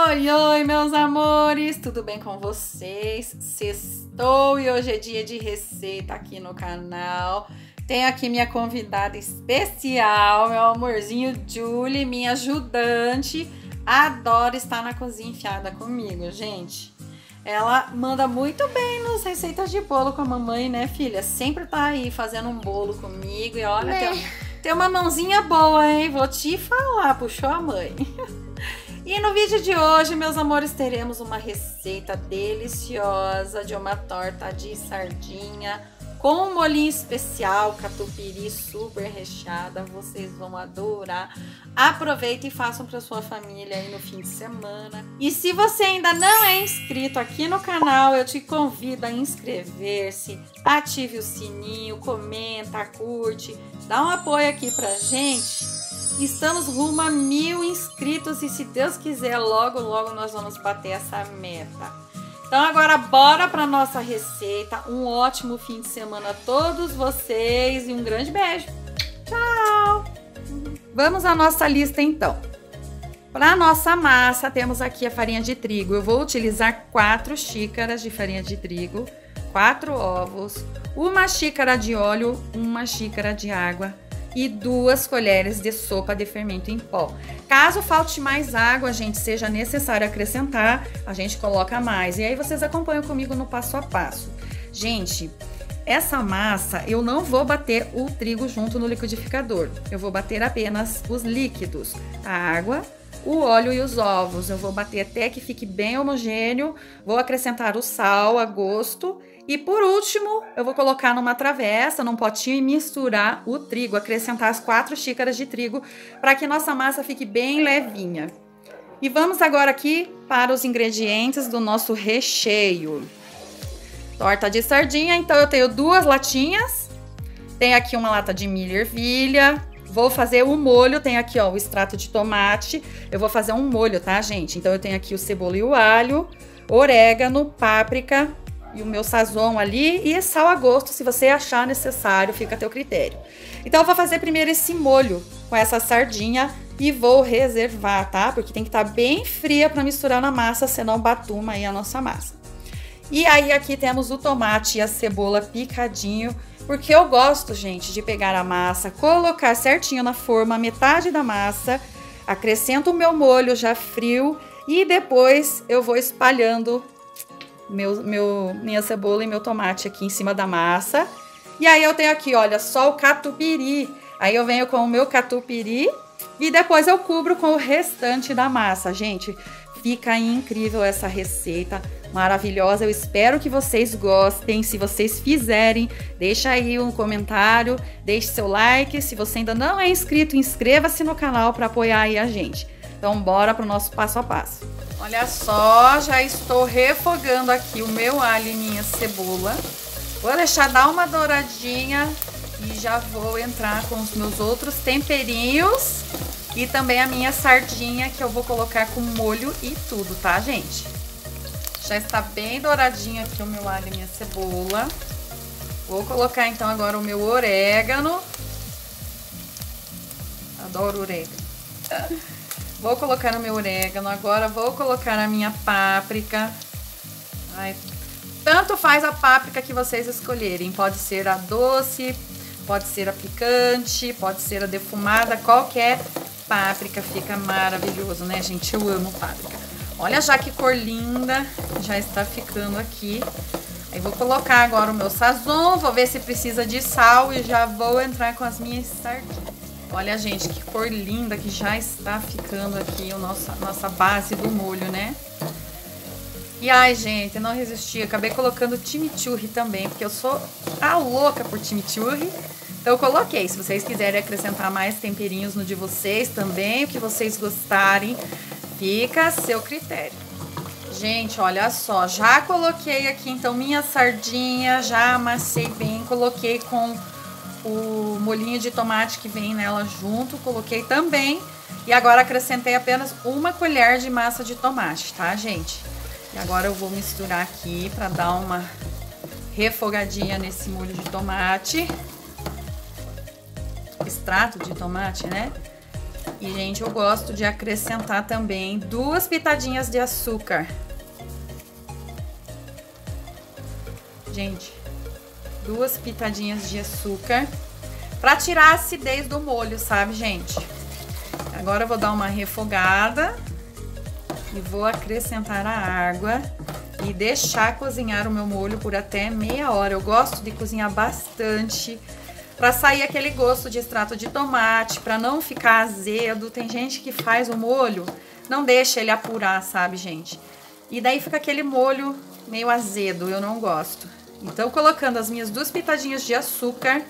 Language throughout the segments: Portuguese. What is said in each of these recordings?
Oi, oi, meus amores, tudo bem com vocês? Sextou e hoje é dia de receita aqui no canal. Tenho aqui minha convidada especial, meu amorzinho Julie, minha ajudante. Adora estar na cozinha enfiada comigo, gente. Ela manda muito bem nas receitas de bolo com a mamãe, né, filha? Sempre tá aí fazendo um bolo comigo e olha, tem uma mãozinha boa, hein? Vou te falar, puxou a mãe. E no vídeo de hoje, meus amores, teremos uma receita deliciosa de uma torta de sardinha com um molhinho especial, catupiry super recheada. Vocês vão adorar. Aproveitem e façam para sua família aí no fim de semana. E se você ainda não é inscrito aqui no canal, eu te convido a inscrever-se, ative o sininho, comenta, curte, dá um apoio aqui pra gente. Estamos rumo a 1000 inscritos e se Deus quiser, logo, logo nós vamos bater essa meta. Então agora bora para nossa receita. Um ótimo fim de semana a todos vocês e um grande beijo. Tchau! Vamos à nossa lista então. Para nossa massa temos aqui a farinha de trigo. Eu vou utilizar 4 xícaras de farinha de trigo, 4 ovos, 1 xícara de óleo, 1 xícara de água e 2 colheres de sopa de fermento em pó. Caso falte mais água, gente, seja necessário acrescentar, a gente coloca mais. E aí vocês acompanham comigo no passo a passo. Gente, essa massa eu não vou bater o trigo junto no liquidificador. Eu vou bater apenas os líquidos, a água, o óleo e os ovos. Eu vou bater até que fique bem homogêneo. Vou acrescentar o sal a gosto. E por último, eu vou colocar numa travessa, num potinho e misturar o trigo, acrescentar as 4 xícaras de trigo para que nossa massa fique bem levinha. E vamos agora aqui para os ingredientes do nosso recheio. Torta de sardinha, então eu tenho 2 latinhas, tenho aqui uma lata de milho e ervilha. Vou fazer o molho, tem aqui ó o extrato de tomate, eu vou fazer um molho, tá, gente? Então eu tenho aqui o cebola e o alho, orégano, páprica e o meu sazon ali e sal a gosto, se você achar necessário, fica a teu critério. Então eu vou fazer primeiro esse molho com essa sardinha e vou reservar, tá? Porque tem que estar bem fria para misturar na massa, senão batuma aí a nossa massa. E aí aqui temos o tomate e a cebola picadinho, porque eu gosto, gente, de pegar a massa, colocar certinho na forma, metade da massa, acrescento o meu molho já frio e depois eu vou espalhando minha cebola e meu tomate aqui em cima da massa. E aí eu tenho aqui, olha, só o catupiry. Aí eu venho com o meu catupiry e depois eu cubro com o restante da massa. Gente, fica incrível essa receita, maravilhosa. Eu espero que vocês gostem. Se vocês fizerem, deixa aí um comentário, deixe seu like. Se você ainda não é inscrito, inscreva-se no canal para apoiar aí a gente. Então bora para o nosso passo a passo. Olha só, já estou refogando aqui o meu alho e minha cebola. Vou deixar dar uma douradinha e já vou entrar com os meus outros temperinhos e também a minha sardinha que eu vou colocar com molho e tudo, tá, gente? Já está bem douradinho aqui o meu alho e minha cebola. Vou colocar então agora o meu orégano. Adoro orégano. Vou colocar o meu orégano, agora vou colocar a minha páprica. Ai, tanto faz a páprica que vocês escolherem, pode ser a doce, pode ser a picante, pode ser a defumada, qualquer páprica fica maravilhoso, né, gente? Eu amo páprica. Olha já que cor linda, já está ficando aqui. Aí vou colocar agora o meu sazon, vou ver se precisa de sal e já vou entrar com as minhas sardinhas. Olha, gente, que cor linda que já está ficando aqui a nossa base do molho, né? E ai, gente, não resisti, acabei colocando chimichurri também, porque eu sou a louca por chimichurri. Então eu coloquei, se vocês quiserem acrescentar mais temperinhos no de vocês também, o que vocês gostarem, fica a seu critério. Gente, olha só, já coloquei aqui então minha sardinha, já amassei bem, coloquei com o molhinho de tomate que vem nela junto, coloquei também. E agora acrescentei apenas 1 colher de massa de tomate, tá, gente? E agora eu vou misturar aqui para dar uma refogadinha nesse molho de tomate. Extrato de tomate, né? E, gente, eu gosto de acrescentar também 2 pitadinhas de açúcar. Gente, 2 pitadinhas de açúcar pra tirar a acidez do molho, sabe, gente? Agora eu vou dar uma refogada e vou acrescentar a água e deixar cozinhar o meu molho por até meia hora. Eu gosto de cozinhar bastante para sair aquele gosto de extrato de tomate, para não ficar azedo. Tem gente que faz o molho, não deixa ele apurar, sabe, gente? E daí fica aquele molho meio azedo, eu não gosto. Então, colocando as minhas 2 pitadinhas de açúcar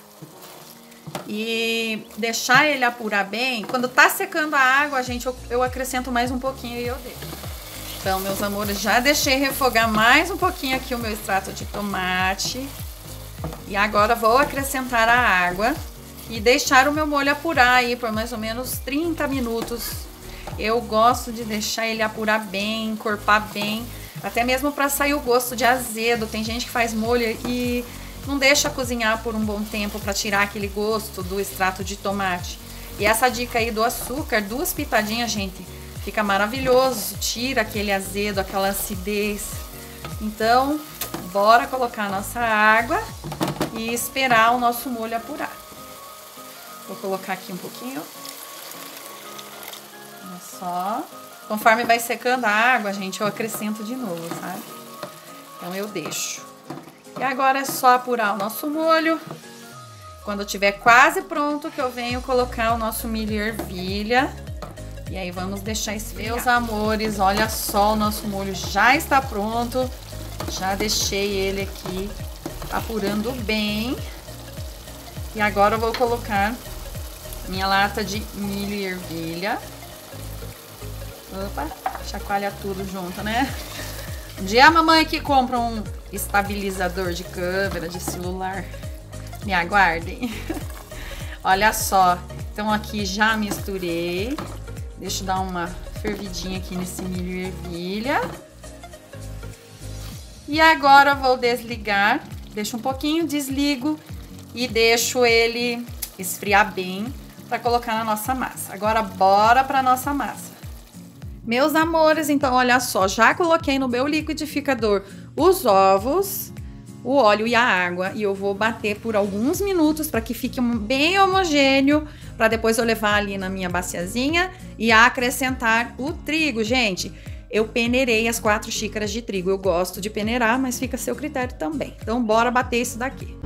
e deixar ele apurar bem. Quando tá secando a água, gente, eu acrescento mais um pouquinho e eu deixo. Então, meus amores, já deixei refogar mais um pouquinho aqui o meu extrato de tomate. E agora vou acrescentar a água e deixar o meu molho apurar aí por mais ou menos 30 minutos. Eu gosto de deixar ele apurar bem, encorpar bem, até mesmo para sair o gosto de azedo. Tem gente que faz molho e não deixa cozinhar por um bom tempo para tirar aquele gosto do extrato de tomate. E essa dica aí do açúcar, 2 pitadinhas, gente, fica maravilhoso, tira aquele azedo, aquela acidez. Então, bora colocar a nossa água e esperar o nosso molho apurar. Vou colocar aqui um pouquinho. Olha só. Conforme vai secando a água, gente, eu acrescento de novo, sabe? Então eu deixo. E agora é só apurar o nosso molho. Quando tiver quase pronto, que eu venho colocar o nosso milho e ervilha. E aí vamos deixar esfriar. Meus amores, olha só, o nosso molho já está pronto. Já deixei ele aqui apurando bem. E agora eu vou colocar minha lata de milho e ervilha. Opa, chacoalha tudo junto, né? Um dia a mamãe que compra um estabilizador de câmera, de celular. Me aguardem. Olha só. Então aqui já misturei. Deixa eu dar uma fervidinha aqui nesse milho e ervilha. E agora eu vou desligar. Deixo um pouquinho, desligo e deixo ele esfriar bem para colocar na nossa massa. Agora bora para nossa massa. Meus amores, então olha só, já coloquei no meu liquidificador os ovos, o óleo e a água e eu vou bater por alguns minutos para que fique bem homogêneo, para depois eu levar ali na minha baciazinha e acrescentar o trigo, gente. Eu peneirei as 4 xícaras de trigo, eu gosto de peneirar, mas fica a seu critério também. Então bora bater isso daqui.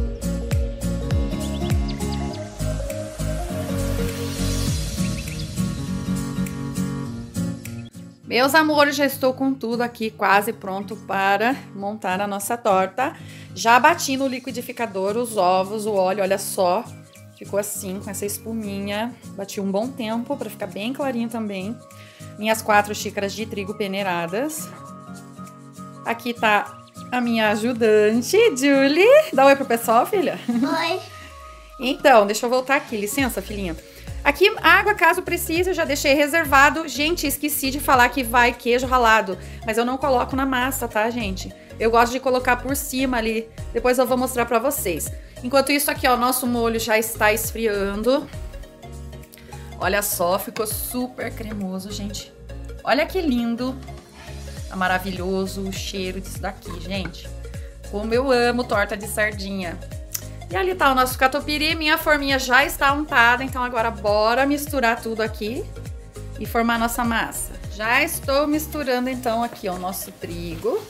Meus amores, já estou com tudo aqui quase pronto para montar a nossa torta. Já bati no liquidificador os ovos, o óleo, olha só. Ficou assim, com essa espuminha. Bati um bom tempo para ficar bem clarinho também. Minhas 4 xícaras de trigo peneiradas. Aqui tá a minha ajudante, Julie. Dá um oi pro pessoal, filha. Oi. Então, deixa eu voltar aqui. Licença, filhinha. Aqui, água, caso precise, eu já deixei reservado. Gente, esqueci de falar que vai queijo ralado, mas eu não coloco na massa, tá, gente? Eu gosto de colocar por cima ali, depois eu vou mostrar pra vocês. Enquanto isso aqui, ó, nosso molho já está esfriando. Olha só, ficou super cremoso, gente. Olha que lindo. Tá maravilhoso o cheiro disso daqui, gente. Como eu amo torta de sardinha. E ali tá o nosso catupiry, minha forminha já está untada, então agora bora misturar tudo aqui e formar a nossa massa. Já estou misturando então aqui ó, o nosso trigo.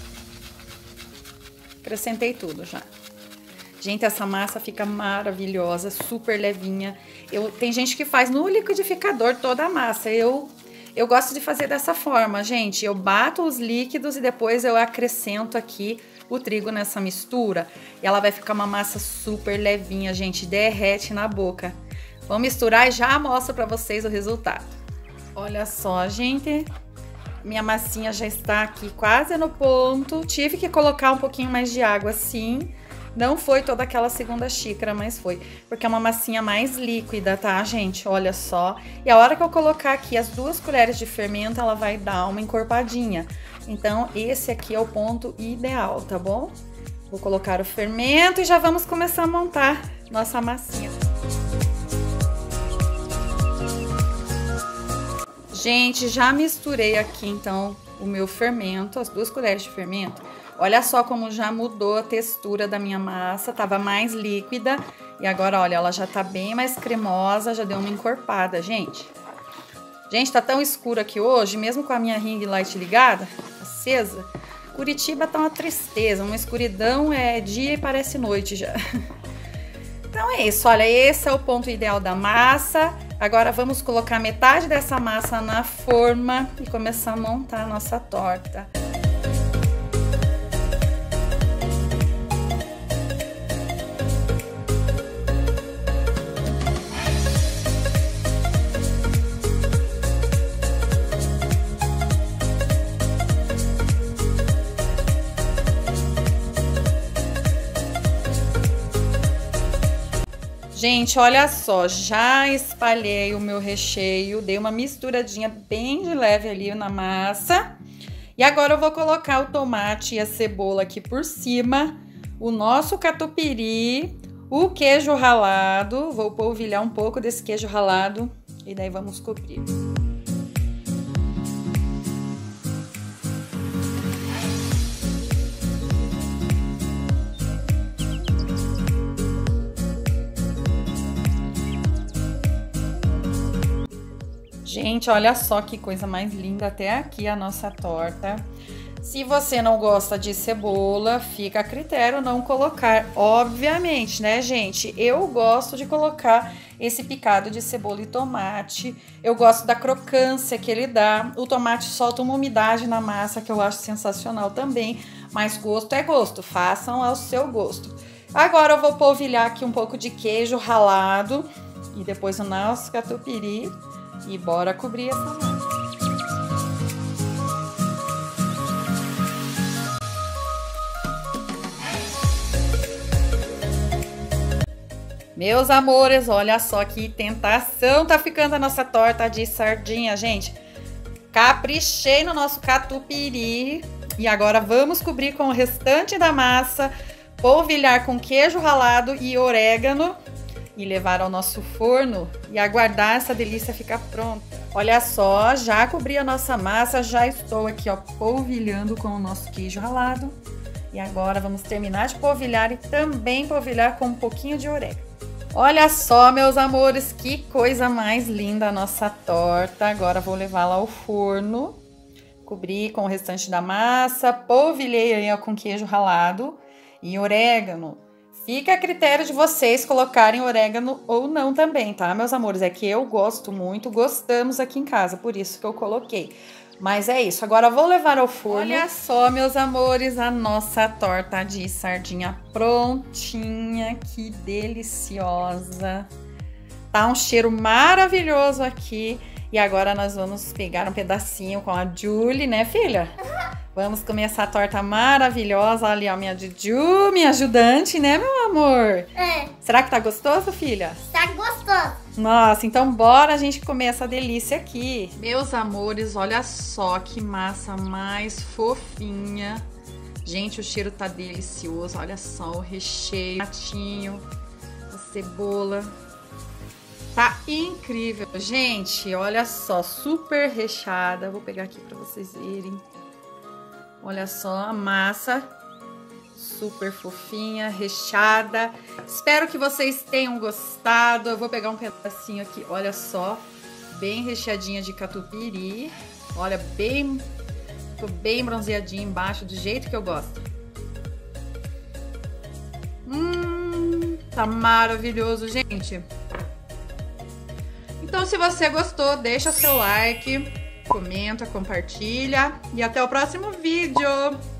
Acrescentei tudo já. Gente, essa massa fica maravilhosa, super levinha. Tem gente que faz no liquidificador toda a massa, eu gosto de fazer dessa forma, gente. Eu bato os líquidos e depois eu acrescento aqui o trigo nessa mistura. E ela vai ficar uma massa super levinha, gente. Derrete na boca. Vou misturar e já mostro pra vocês o resultado. Olha só, gente. Minha massinha já está aqui quase no ponto. Tive que colocar um pouquinho mais de água, sim. Não foi toda aquela segunda xícara, mas foi. Porque é uma massinha mais líquida, tá, gente? Olha só. E a hora que eu colocar aqui as 2 colheres de fermento, ela vai dar uma encorpadinha. Então, esse aqui é o ponto ideal, tá bom? Vou colocar o fermento e já vamos começar a montar nossa massinha. Gente, já misturei aqui, então, o meu fermento, as 2 colheres de fermento. Olha só como já mudou a textura da minha massa, tava mais líquida. E agora, olha, ela já tá bem mais cremosa, já deu uma encorpada, gente. Gente, tá tão escuro aqui hoje, mesmo com a minha ring light ligada, acesa. Curitiba tá uma tristeza, uma escuridão, é dia e parece noite já. Então é isso, olha, esse é o ponto ideal da massa. Agora vamos colocar metade dessa massa na forma e começar a montar a nossa torta. Gente, olha só, já espalhei o meu recheio, dei uma misturadinha bem de leve ali na massa. E agora eu vou colocar o tomate e a cebola aqui por cima, o nosso catupiry, o queijo ralado. Vou polvilhar um pouco desse queijo ralado e daí vamos cobrir. Gente, olha só que coisa mais linda até aqui a nossa torta. Se você não gosta de cebola, fica a critério não colocar, obviamente, né, gente? Eu gosto de colocar esse picado de cebola e tomate. Eu gosto da crocância que ele dá. O tomate solta uma umidade na massa que eu acho sensacional também, mas gosto é gosto, façam ao seu gosto. Agora eu vou polvilhar aqui um pouco de queijo ralado e depois o nosso catupiry. E bora cobrir essa massa. Meus amores, olha só que tentação tá ficando a nossa torta de sardinha, gente. Caprichei no nosso catupiry. E agora vamos cobrir com o restante da massa, polvilhar com queijo ralado e orégano. E levar ao nosso forno e aguardar essa delícia ficar pronta. Olha só, já cobri a nossa massa, já estou aqui, ó, polvilhando com o nosso queijo ralado. E agora vamos terminar de polvilhar e também polvilhar com um pouquinho de orégano. Olha só, meus amores, que coisa mais linda a nossa torta. Agora vou levá-la ao forno. Cobri com o restante da massa, polvilhei aí, ó, com queijo ralado e orégano. Fica a critério de vocês colocarem orégano ou não também, tá, meus amores? É que eu gosto muito, gostamos aqui em casa, por isso que eu coloquei. Mas é isso, agora eu vou levar ao forno. Olha só, meus amores, a nossa torta de sardinha prontinha, que deliciosa. Tá um cheiro maravilhoso aqui. E agora nós vamos pegar um pedacinho com a Julie, né, filha? Vamos comer essa torta maravilhosa. Ali, ó, minha Juju, minha ajudante, né, meu amor? É. Será que tá gostoso, filha? Tá gostoso. Nossa, então bora a gente comer essa delícia aqui. Meus amores, olha só que massa mais fofinha. Gente, o cheiro tá delicioso. Olha só o recheio, o patinho, a cebola. Tá incrível, gente. Olha só, super recheada. Vou pegar aqui pra vocês verem. Olha só a massa, super fofinha, recheada. Espero que vocês tenham gostado. Eu vou pegar um pedacinho aqui, olha só, bem recheadinha de catupiry. Olha, tô bem bronzeadinha embaixo, do jeito que eu gosto. Tá maravilhoso, gente. Então, se você gostou, deixa seu like. Comenta, compartilha e até o próximo vídeo!